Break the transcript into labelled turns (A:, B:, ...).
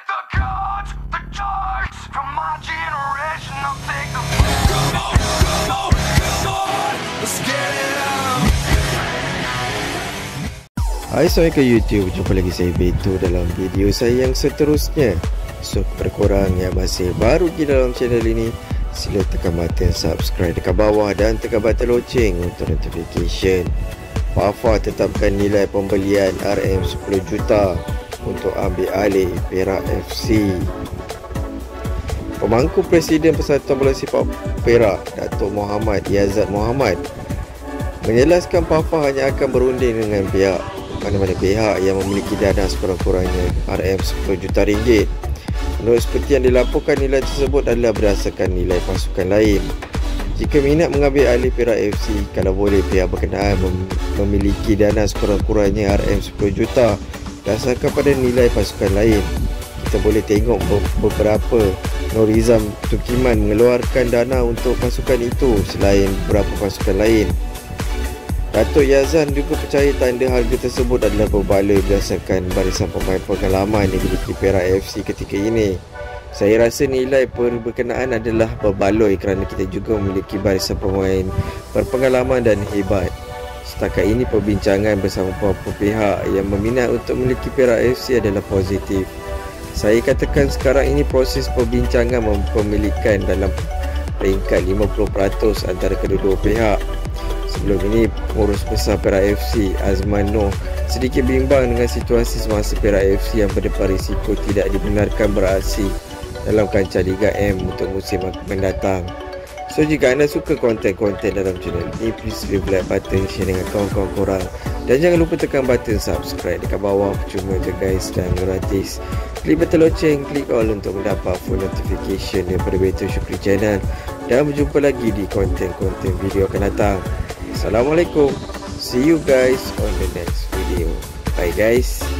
A: Let the gods, the darts from my generation, I'll take the let's get it on.
B: Hai, Assalamualaikum YouTube. Jumpa lagi saya Beto dalam video saya yang seterusnya. So, kepada korang yang masih baru di dalam channel ini, sila tekan button subscribe dekat bawah dan tekan button loceng untuk notification. PAFA tetapkan nilai pembelian RM 10 juta untuk ambil alih Perak FC. Pemangku Presiden Persatuan Bola Sepak Perak, Datuk Muhammad Yazad Mohamad, menjelaskan PAFA hanya akan berunding dengan pihak mana-mana pihak yang memiliki dana sekurang-kurangnya RM 10 juta ringgit. Menurut seperti yang dilaporkan, nilai tersebut adalah berdasarkan nilai pasukan lain. Jika minat mengambil alih Perak FC, kalau boleh pihak berkenaan memiliki dana sekurang-kurangnya RM 10 juta berdasarkan pada nilai pasukan lain. Kita boleh tengok beberapa Norizam Tukiman mengeluarkan dana untuk pasukan itu selain beberapa pasukan lain. Datuk Yazan juga percaya tanda harga tersebut adalah berbaloi berdasarkan barisan pemain pengalaman yang dimiliki Perak FC ketika ini. Saya rasa nilai berkenaan adalah berbaloi kerana kita juga memiliki barisan pemain berpengalaman dan hebat. Setakat ini perbincangan bersama beberapa pihak yang meminat untuk memiliki Perak FC adalah positif. Saya katakan sekarang ini proses perbincangan mempemilikan dalam peringkat 50% antara kedua-dua pihak. Sebelum ini, pengurus besar Perak FC, Azman Noh, sedikit bimbang dengan situasi semasa Perak FC yang berdepan risiko tidak dibenarkan beraksi dalam kancah Liga M untuk musim mendatang. So, jika anda suka konten-konten dalam channel ini, please leave like button, share dengan kawan-kawan korang. Dan jangan lupa tekan button subscribe dekat bawah, percuma je guys dan gratis. Klik button loceng, klik all untuk mendapat full notification daripada Beto Syukri Channel. Dan berjumpa lagi di konten-konten video akan datang. Assalamualaikum. See you guys on the next video. Bye guys.